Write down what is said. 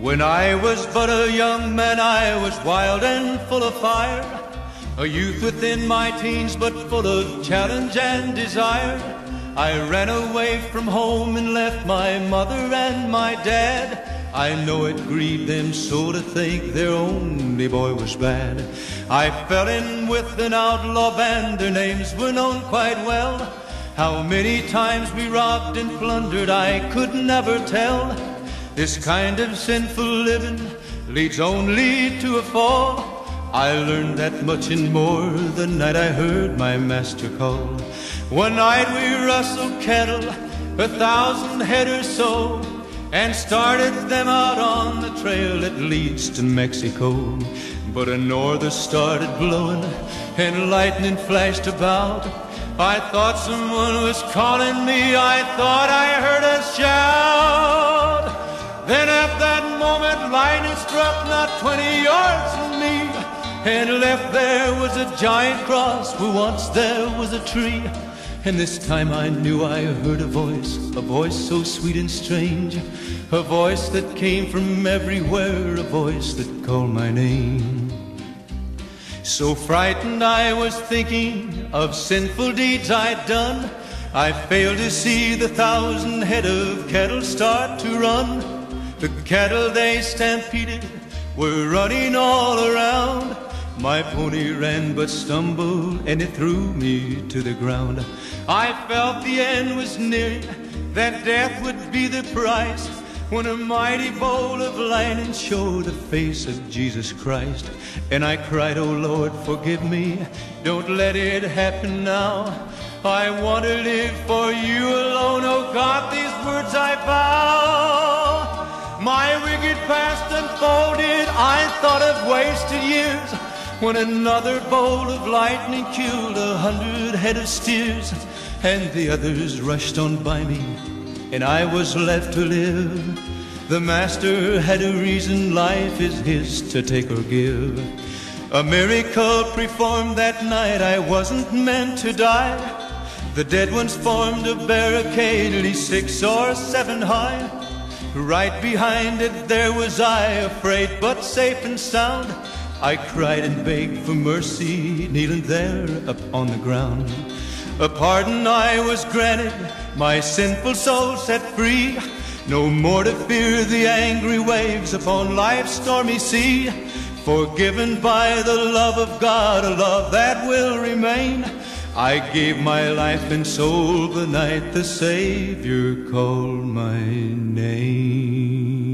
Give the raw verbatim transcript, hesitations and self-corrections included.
When I was but a young man, I was wild and full of fire, a youth within my teens, but full of challenge and desire. I ran away from home and left my mother and my dad. I know it grieved them so to think their only boy was bad. I fell in with an outlaw band, their names were known quite well. How many times we robbed and plundered I could never tell. This kind of sinful living leads only to a fall. I learned that much and more the night I heard my master call. One night we rustled cattle, a thousand head or so, and started them out on the trail that leads to Mexico. But a norther started blowing and lightning flashed about. I thought someone was calling me, I thought I heard a shout. Then at that moment lightning struck not twenty yards from me, and left there was a giant cross where once there was a tree. And this time I knew I heard a voice, a voice so sweet and strange, a voice that came from everywhere, a voice that called my name. So frightened I was thinking of sinful deeds I'd done, I failed to see the thousand head of cattle start to run. The cattle they stampeded were running all around. My pony ran but stumbled, and it threw me to the ground. I felt the end was near, that death would be the price, when a mighty bolt of lightning showed the face of Jesus Christ. And I cried, "Oh Lord, forgive me, don't let it happen now. I want to live for you alone, oh God, these words I vow." My wicked past unfolded, I thought of wasted years, when another bolt of lightning killed a hundred head of steers. And the others rushed on by me, and I was left to live. The Master had a reason, life is his to take or give. A miracle performed that night, I wasn't meant to die. The dead ones formed a barricade, at least six or seven high. Right behind it there was I, afraid but safe and sound. I cried and begged for mercy, kneeling there upon the ground. A pardon I was granted, my sinful soul set free. No more to fear the angry waves upon life's stormy sea. Forgiven by the love of God, a love that will remain. I gave my life and soul the night the Savior called my name.